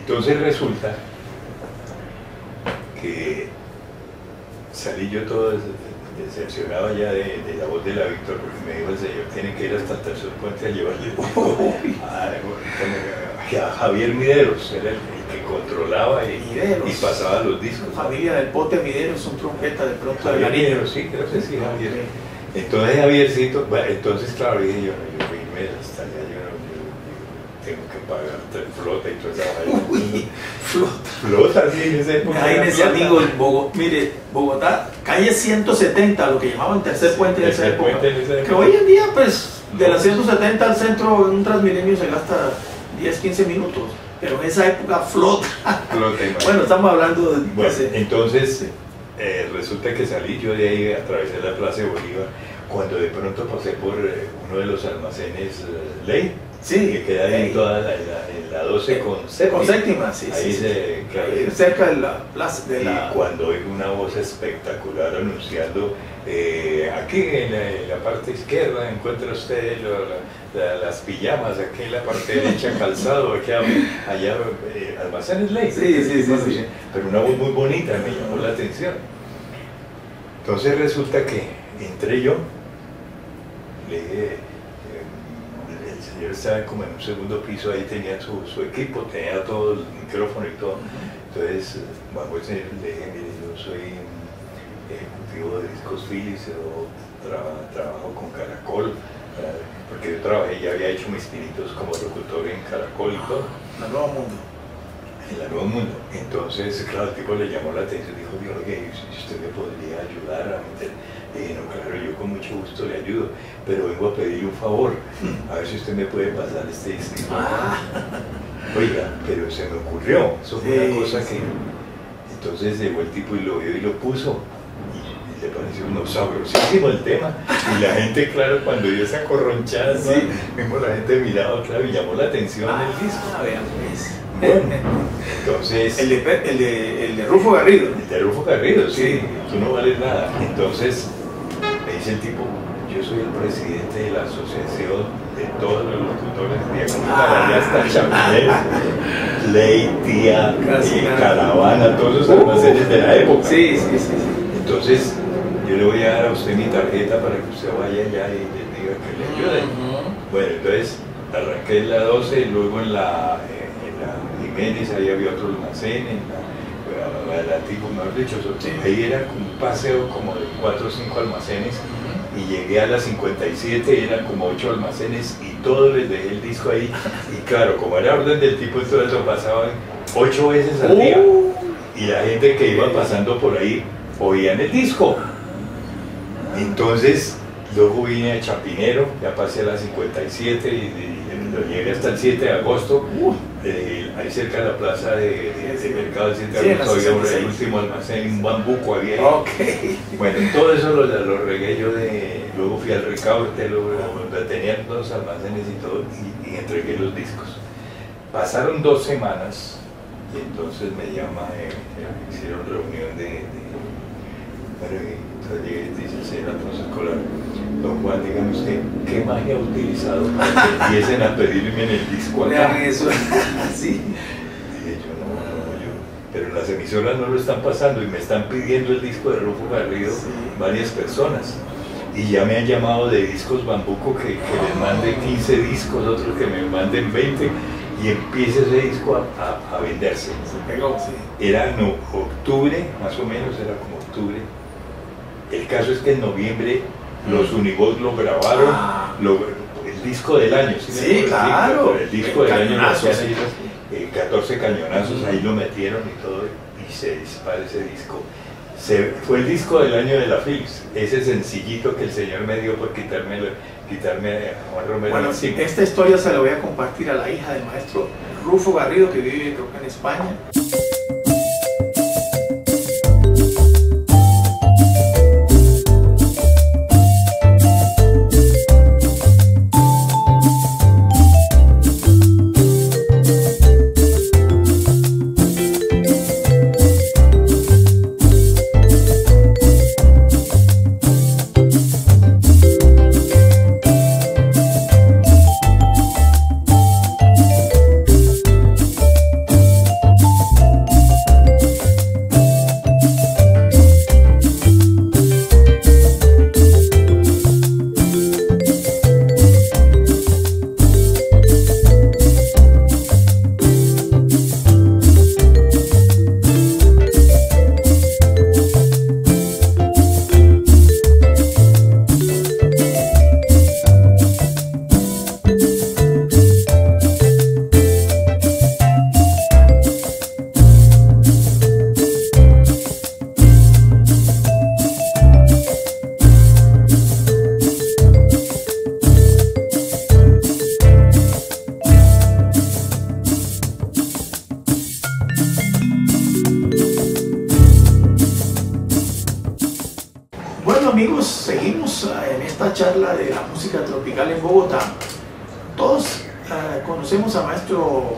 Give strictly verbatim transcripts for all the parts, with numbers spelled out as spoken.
Entonces resulta que salí yo todo decepcionado ya de, de la voz de la Víctor, porque me dijo el señor, tiene que ir hasta el tercer puente a llevarle el disco a, a Javier Mideros, era el, el que controlaba y, y pasaba los discos. Familia del Pote Mideros, un trompeta de pronto. Javier Mideros, sí, creo que sí, Javier. Entonces Javiercito, bueno, entonces claro, dije yo, yo irme hasta allá, yo, yo, yo tengo que pagar flota y toda esa Uy, flota. Flota, sí, en esa época. Ahí ese amigo, en Bogotá, mire, Bogotá, calle ciento setenta, lo que llamaban tercer puente en esa época. Que hoy en día, pues, de la ciento setenta al centro, en un Transmilenio se gasta diez, quince minutos. Pero en esa época, flota. Flota, bueno, estamos hablando de... Bueno, entonces... Eh, resulta que salí yo de ahí, atravesé la Plaza de Bolívar, cuando de pronto pasé por eh, uno de los almacenes eh, Ley, sí, que queda ahí en toda la, la, en la doce con séptima. Con séptima, sí, ahí sí, se, sí. Claro, ahí cerca de la plaza. De y la... cuando oigo una voz espectacular anunciando, eh, aquí en la, en la parte izquierda encuentra usted lo, la, la, las pijamas, aquí en la parte derecha calzado, aquí allá eh, almacenes Ley. Sí, sí, sí, sí. Pero una voz muy bonita, me llamó la atención. Entonces resulta que entré yo, le dije, eh, el señor estaba como en un segundo piso, ahí tenía su, su equipo, tenía todo el micrófono y todo. Entonces, bajo el señor le dije, mire, yo soy ejecutivo de Discos Philips, yo tra trabajo con Caracol, eh, porque yo trabajé, ya había hecho mis pinitos como locutor en Caracol y todo. La Nuevo Mundo. En la Nuevo Mundo. Entonces, claro, el tipo le llamó la atención, dijo, oye, si usted me podría ayudar a meter. Le dije, no, claro, yo con mucho gusto le ayudo, pero vengo a pedirle un favor, a ver si usted me puede pasar este disco. Ah. Oiga, pero se me ocurrió, eso fue sí, una cosa que... Entonces llegó el tipo y lo vio y lo puso, y, y le pareció uno sabrosísimo el tema, y la gente, claro, cuando dio esa corronchada, sí, mismo la gente miraba, claro, y llamó la atención ah, el disco. Vean, pues. Bueno, entonces... El de, el, de, el de Rufo Garrido. El de Rufo Garrido, sí, sí, tú no vales nada. Entonces, me dice el tipo, yo soy el presidente de la asociación de todos los locutores de Acumula, hasta Chapinero, Ley, Tía, eh, Caravana, todos esos almacenes de la época. Sí, sí, sí, sí. Entonces, yo le voy a dar a usted mi tarjeta para que usted vaya allá y le diga que le ayude. Uh-huh. Bueno, entonces, arranqué en la doce y luego en la... Eh, Jiménez, ahí había otro almacén, en la, la, la antiguo, mejor dicho, sí. Ahí era un paseo como de cuatro o cinco almacenes, uh-huh. Y llegué a la cincuenta y siete y eran como ocho almacenes y todos les dejé el disco ahí, y claro, como era orden del tipo, entonces lo pasaban ocho veces al día, uh, y la gente que iba pasando por ahí oían el disco. Entonces, luego vine a Chapinero, ya pasé a la cincuenta y siete y, y lo llegué hasta el siete de agosto, uh, eh, ahí cerca de la plaza de, de, de Mercado del siete de agosto, sí, había el último almacén, un bambuco había ahí. Okay. Bueno, todo eso lo, lo regué yo de, luego fui al Recaute, luego tenían dos almacenes y todo, y, y entregué los discos. Pasaron dos semanas, y entonces me llama, eh, eh, hicieron reunión de, de bueno, y entonces llegué y dice el señor Alfonso Escolar, don Juan, dígame usted, ¿qué magia ha utilizado para que empiecen a pedirme en el disco acá? Eso, sí. Dije yo, no, no, yo, pero las emisoras no lo están pasando y me están pidiendo el disco de Rufo Garrido, sí, varias personas. Y ya me han llamado de Discos Bambuco que, que les mande quince discos, otros que me manden veinte, y empieza ese disco a, a, a venderse. Se pegó, sí. Era no, octubre, más o menos, era como octubre. El caso es que en noviembre los Univox lo grabaron, ah. lo, el disco del año, ¿sí? Sí, claro. El disco del año, eh, catorce cañonazos, ahí lo metieron y todo, y se dispara ese disco. Se, fue el disco del año de la Philips, ese sencillito que el señor me dio por quitarme, quitarme a Juan Romero. Bueno, sí, esta historia se la voy a compartir a la hija del maestro Rufo Garrido, que vive creo que en España. una charla de la música tropical en Bogotá. Todos uh, conocemos a maestro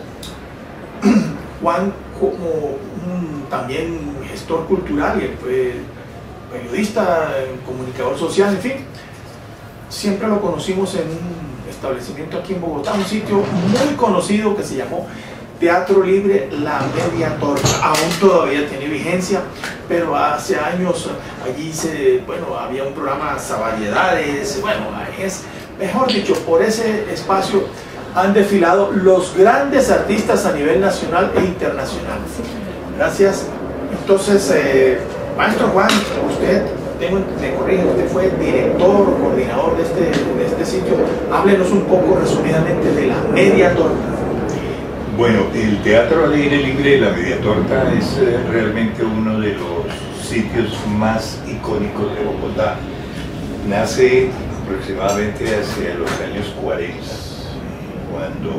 Juan como un también gestor cultural, y él fue periodista, comunicador social, en fin. Siempre lo conocimos en un establecimiento aquí en Bogotá, un sitio muy conocido que se llamó Teatro Libre La Media Torta. Aún todavía tiene vigencia, pero hace años allí se, bueno, había un programa Variedades, bueno, es, mejor dicho, por ese espacio han desfilado los grandes artistas a nivel nacional e internacional. Gracias. Entonces, eh, maestro Juan, usted, tengo, me corrige, usted fue director, coordinador de este, de este sitio. Háblenos un poco resumidamente de La Media Torta. Bueno, el Teatro al aire libre de La Media Torta es eh, realmente uno de los sitios más icónicos de Bogotá. Nace aproximadamente hacia los años cuarenta, cuando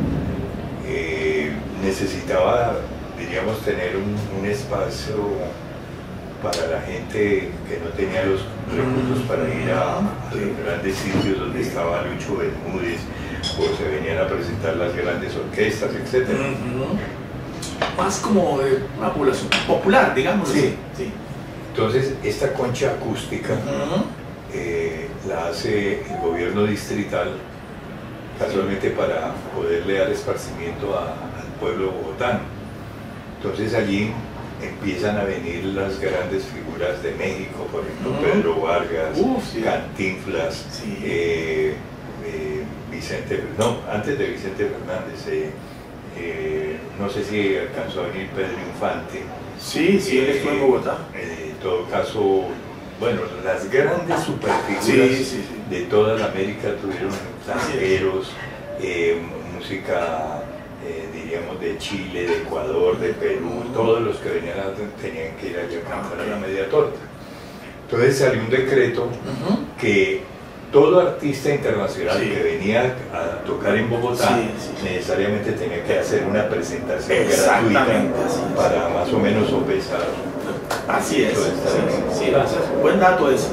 eh, necesitaba, diríamos, tener un, un espacio para la gente que no tenía los recursos para ir a, a los grandes sitios donde estaba Lucho Bermúdez, o se venían a presentar las grandes orquestas, etcétera. Uh-huh. Más como de una población popular, digamos. Sí. Sí. Entonces, esta concha acústica uh-huh. eh, la hace el gobierno distrital, casualmente para poderle dar esparcimiento a, al pueblo bogotano. Entonces allí empiezan a venir las grandes figuras de México, por ejemplo, uh-huh. Pedro Vargas, Uf, sí. Cantinflas, sí. eh, eh, Vicente, no, antes de Vicente Fernández, eh, eh, no sé si alcanzó a venir Pedro Infante. Sí, sí, él estuvo en Bogotá. Eh, en todo caso, bueno, las grandes superfiguras sí, sí, sí. de toda la América tuvieron extranjeros, eh, música, eh, diríamos, de Chile, de Ecuador, de Perú, uh-huh. todos los que venían a, tenían que ir allá a cantar a La Media Torta. Entonces salió un decreto uh-huh. que todo artista internacional sí. que venía a tocar en Bogotá sí, sí, sí. necesariamente tenía que hacer una presentación gratuita para más o menos sopesar. Así es, sí, sí, sí, gracias. Buen dato ese.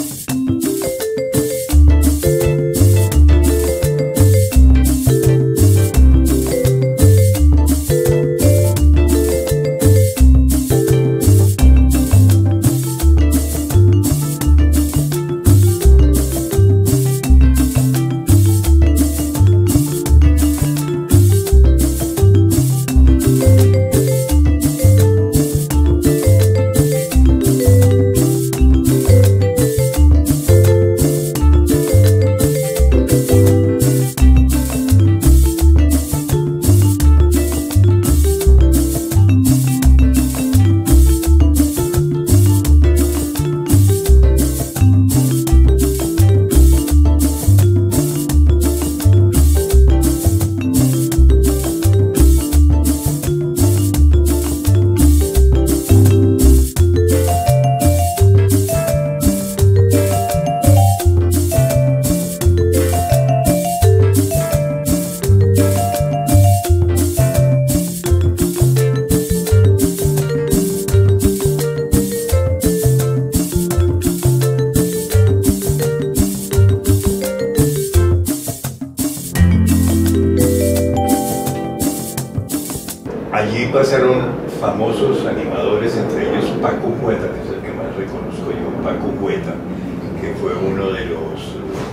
Allí pasaron famosos animadores, entre ellos Paco Hueta, que es el que más reconozco yo, Paco Hueta, que fue uno de los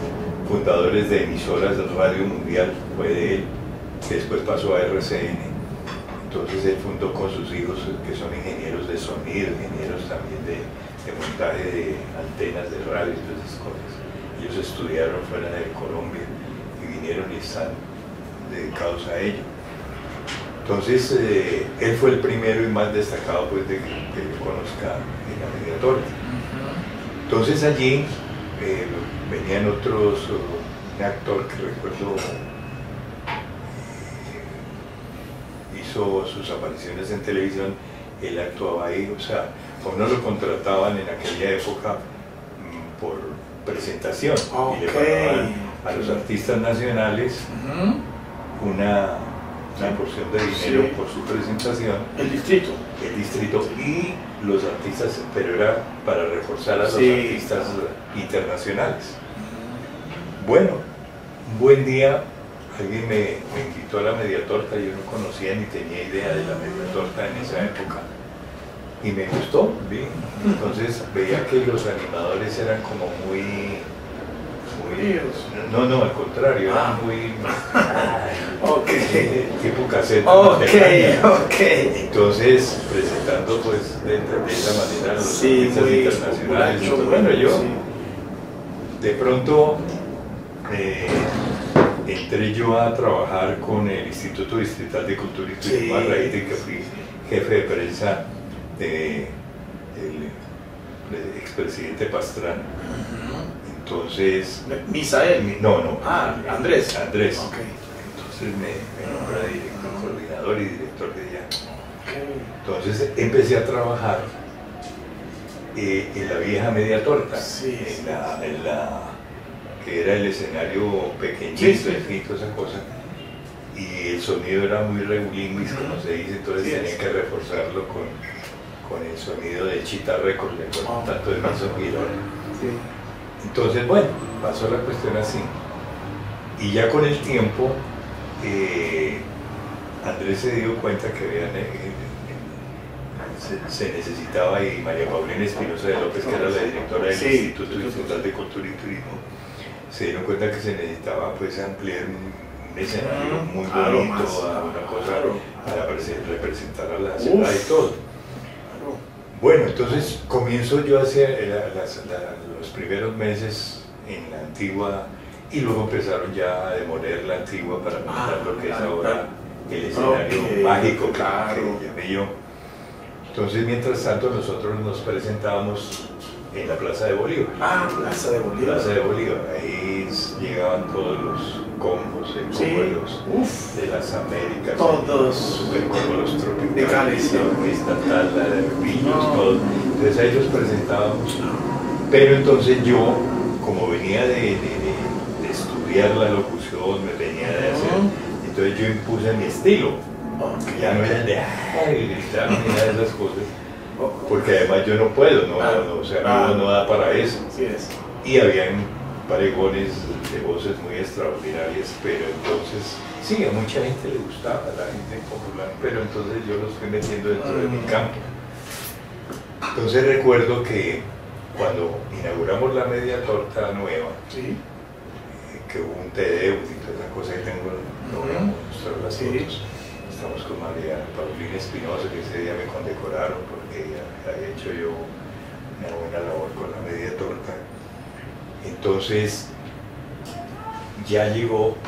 fundadores de emisoras de Radio Mundial, fue de él, que después pasó a R C N. Entonces él fundó con sus hijos, que son ingenieros de sonido, ingenieros también de, de montaje de antenas de radio y todas esas cosas. Ellos estudiaron fuera de Colombia y vinieron y están dedicados a ello. Entonces, eh, él fue el primero y más destacado pues, de que, que yo conozca en La Media Torta. Entonces allí eh, venían otros, un actor que recuerdo eh, hizo sus apariciones en televisión, él actuaba ahí, o sea, a uno lo contrataban en aquella época mmm, por presentación, okay. Y le pagaban a los artistas nacionales uh-huh. una... una porción de dinero sí. por su presentación. El distrito. El distrito y los artistas, pero era para reforzar a los sí. artistas internacionales. Bueno, un buen día alguien me, me invitó a la media torta, yo no conocía ni tenía idea de la media torta en esa época. Y me gustó, ¿sí? Entonces veía que los animadores eran como muy, muy no, no, al contrario, eran ah. muy okay. tipo caseta. Ok, ok. Entonces, presentando pues de, de esa manera los sí, artistas internacionales. Mucho, bueno, yo sí. de pronto eh, entré yo a trabajar con el Instituto Distrital de Cultura y Turismo, sí. a raíz de que fui jefe de prensa del de expresidente Pastrana. Uh-huh. Entonces... ¿Misael? No, no. Ah, Andrés. Andrés. Okay. Entonces me, me nombró director, coordinador y director de ella. Okay. Entonces empecé a trabajar eh, en la vieja media torta, sí, en, sí, la, sí. en la que era el escenario pequeñito, sí, sí. y toda esa cosa. Y el sonido era muy regulinguis, uh-huh. como se dice, entonces sí, tenía que reforzarlo con, con el sonido de Chita Records, oh, tanto de Mason Girón. Sí. Entonces, bueno, pasó la cuestión así. Y ya con el tiempo, eh, Andrés se dio cuenta que habían, eh, se, se necesitaba, y María Paulina Espinosa de López, que era la directora del sí, Instituto Distrital de Cultura y Turismo, se dieron cuenta que se necesitaba pues ampliar un escenario muy claro, bonito, más, a una cosa claro. para representar a la ciudad y todo. Claro. Bueno, entonces comienzo yo hacia la, las, la, los primeros meses en la antigua, y luego empezaron ya a demoler la antigua para montar ah, lo que es ahora el escenario okay, mágico, claro. que llamé yo. Entonces, mientras tanto, nosotros nos presentábamos en la Plaza de Bolívar. Ah, Plaza de Bolívar. Plaza de Bolívar. Ahí llegaban todos los combos, el combo sí. de, los, Uf. de las Américas, todos super combos, los tropicales, la estatal, la de Piños, no. todos. Entonces ahí los presentábamos. Pero entonces yo, como venía de, de, de, de estudiar la locución, me venía de hacer, uh-huh. entonces yo impuse mi estilo. Okay. Ya no era el de ay, gritar ni nada de esas cosas. Porque además yo no puedo, no, ah, no, o sea, ah, no, no da para eso. Sí es. Y habían parejones de voces muy extraordinarias, pero entonces, sí, a mucha gente le gustaba, a la gente popular, pero entonces yo los fui metiendo dentro mm. de mi campo. Entonces recuerdo que cuando inauguramos la media torta nueva, sí. eh, que hubo un T D y toda esa cosa que tengo, no voy a mostrar las sí. fotos. Estamos con María Paulina Espinosa, que ese día me condecoraron porque había hecho yo una buena labor con la media torta. Entonces, ya llegó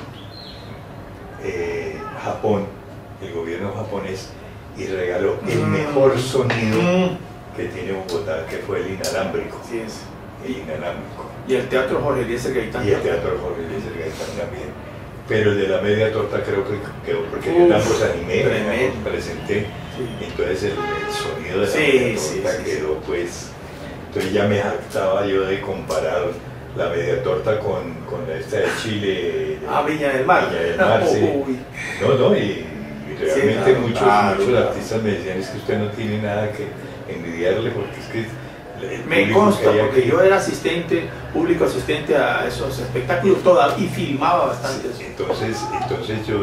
eh, Japón, el gobierno japonés, y regaló el mejor sonido que tiene Bogotá, que fue el inalámbrico. Sí es. El inalámbrico. Y el Teatro Jorge Eliezer Gaitán. Y el Teatro Jorge Eliezer Gaitán también. Pero el de la media torta creo que quedó, porque Uf, yo ambos animé, me presenté, sí. entonces el, el sonido de la sí, media torta sí, sí, quedó sí. pues, entonces ya me jactaba yo de comparar la media torta con, con la esta de Chile. Ah, Viña del Mar. Viña del Mar, sí. Uy. No, no, y, y realmente sí, claro, muchos, claro, muchos claro. artistas me decían, es que usted no tiene nada que envidiarle, porque es que me consta, porque que... yo era asistente, público asistente a esos espectáculos toda, y filmaba bastante. Sí, entonces, entonces yo,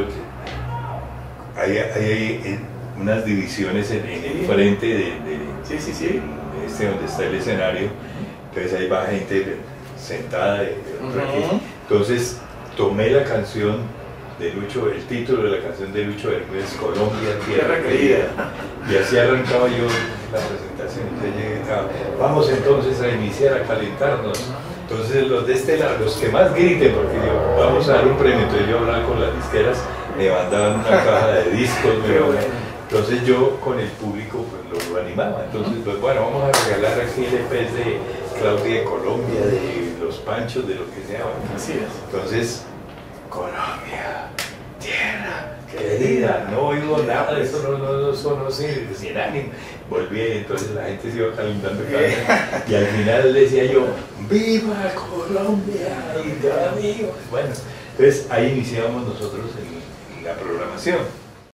hay, hay unas divisiones en, en el frente de, de, sí, sí, sí. de este donde está el escenario, entonces ahí va gente sentada de, de otra uh-huh. aquí. Entonces tomé la canción de Lucho, el título de la canción de Lucho Bermúdez, Colombia, Tierra Querida, y así arrancaba yo la presentación. Entonces llegué, vamos entonces a iniciar a calentarnos. Entonces los de este lado, los que más griten, porque yo, vamos a dar un premio, entonces yo hablaba con las disqueras, me mandaban una caja de discos, me mandaban, entonces yo con el público pues lo animaba. Entonces pues bueno, vamos a regalar aquí el E P de Claudia de Colombia, de Los Panchos, de lo que sea. Así es. Entonces, Colombia, tierra querida, no oigo nada de eso, no, no, no sonó sin, sin ánimo. Volví y entonces la gente se iba calentando y al final decía yo, ¡viva Colombia! Y cada amigo. Bueno, entonces ahí iniciamos nosotros en, en la programación.